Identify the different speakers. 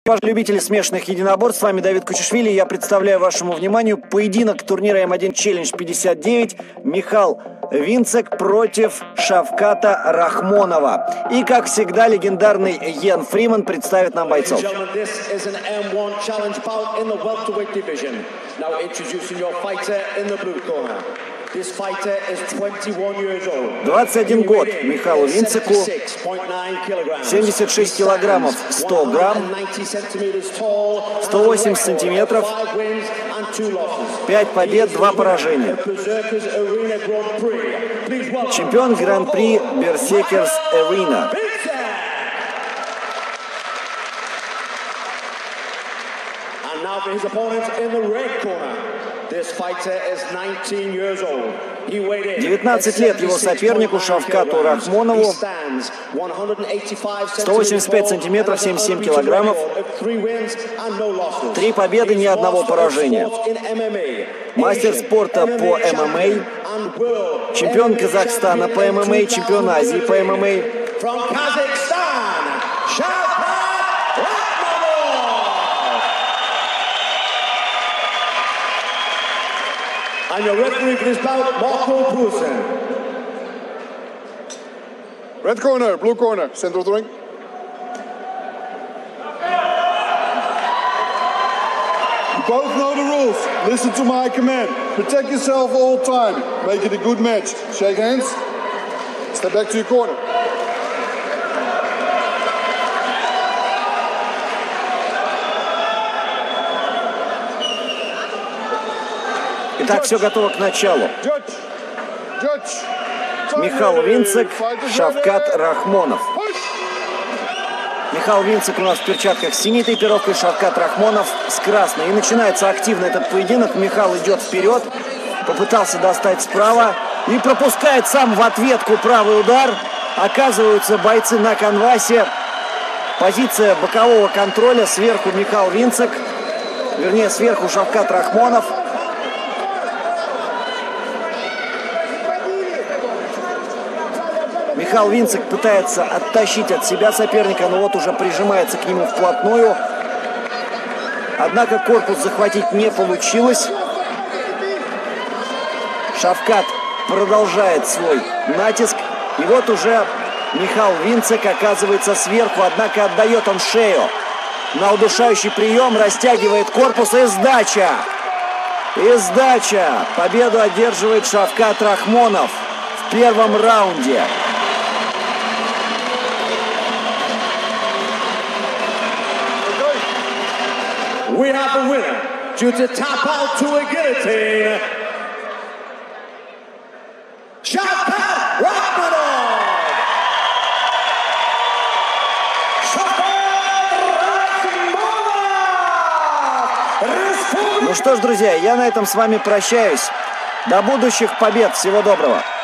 Speaker 1: Любители смешанных единоборств, с вами Давид Кучишвили. Я представляю вашему вниманию поединок турнира М1 Челлендж 59. Михал Винцек против Шавката Рахмонова. И, как всегда, легендарный Йен Фриман представит нам бойцов. 21 год Михалу Винцеку, 76 килограммов 100 грамм, 180 сантиметров, 5 побед, 2 поражения. Чемпион Гран-при Berserkers Arena.
Speaker 2: And now for his opponent in the red corner. This fighter is 19 years old.
Speaker 1: 19 лет его сопернику Шавкату Рахмонову, 185 сантиметров, 77 килограммов, 3 победы, ни одного поражения. Мастер спорта по ММА, чемпион Казахстана по ММА, чемпион Азии по ММА.
Speaker 2: And your referee for this bout, Marco Poulsen.
Speaker 3: Red corner, blue corner, center of the ring. You both know the rules. Listen to my command. Protect yourself all time. Make it a good match. Shake hands. Step back to your corner.
Speaker 1: Итак, все готово к началу. Михал Винцек, Шавкат Рахмонов. Михал Винцек у нас в перчатках с синей тейпировкой, Шавкат Рахмонов с красной. И начинается активно этот поединок. Михал идет вперед, попытался достать справа и пропускает сам в ответку правый удар. Оказываются бойцы на канвасе. Позиция бокового контроля. Сверху Михал Винцек, вернее сверху Шавкат Рахмонов. Михал Винцек пытается оттащить от себя соперника, но вот уже прижимается к нему вплотную. Однако корпус захватить не получилось. Шавкат продолжает свой натиск. И вот уже Михал Винцек оказывается сверху, однако отдает он шею на удушающий прием, растягивает корпус и сдача. И сдача. Победу одерживает Шавкат Рахмонов в первом раунде.
Speaker 2: We have a winner due to tap out to a guillotine. Шавкат Рахмонов!
Speaker 1: Ну что ж, друзья, я на этом с вами прощаюсь. До будущих побед. Всего доброго.